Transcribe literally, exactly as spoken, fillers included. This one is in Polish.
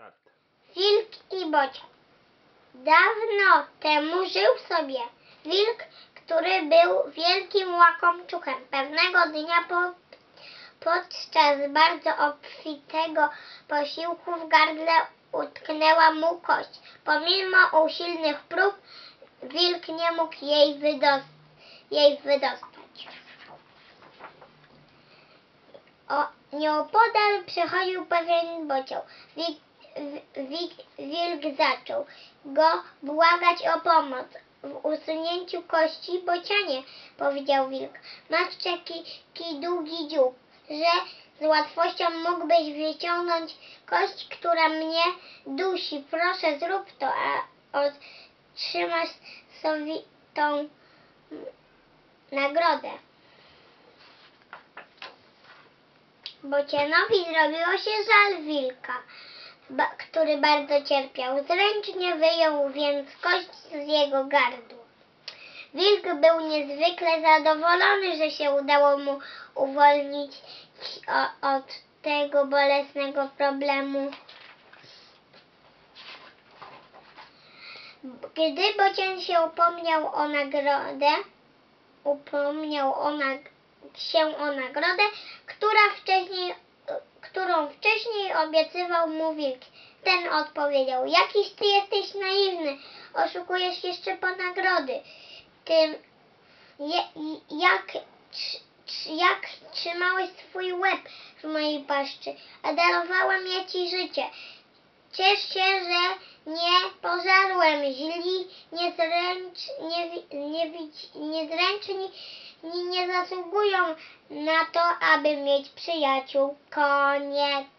Start. Wilk i Bocian. Dawno temu żył sobie wilk, który był wielkim łakomczuchem. Pewnego dnia po, podczas bardzo obfitego posiłku w gardle utknęła mu kość. Pomimo usilnych prób wilk nie mógł jej, wydos jej wydostać. O, nieopodal przechodził pewien bocioł. Wilk, wilk, wilk zaczął go błagać o pomoc w usunięciu kości. Bocianie, powiedział wilk, masz taki długi dziób, że z łatwością mógłbyś wyciągnąć kość, która mnie dusi. Proszę, zrób to, a otrzymasz sobie tą nagrodę. Bocianowi zrobiło się żal wilka, ba, który bardzo cierpiał. Zręcznie wyjął więc kość z jego gardła. Wilk był niezwykle zadowolony, że się udało mu uwolnić o, od tego bolesnego problemu. Gdy bocian się upomniał o nagrodę, upomniał o nag się o nagrodę, która wcześniej, którą wcześniej obiecywał mu wilk. Ten odpowiedział, jakiś ty jesteś naiwny, oszukujesz jeszcze po nagrody. Tym, je, jak, jak trzymałeś swój łeb w mojej paszczy, a darowałem ja ci życie. Ciesz się, że nie pożarłem, źli, niezręcz, nie, nie, niezręczni nie zasługują na to, aby mieć przyjaciół. Koniec.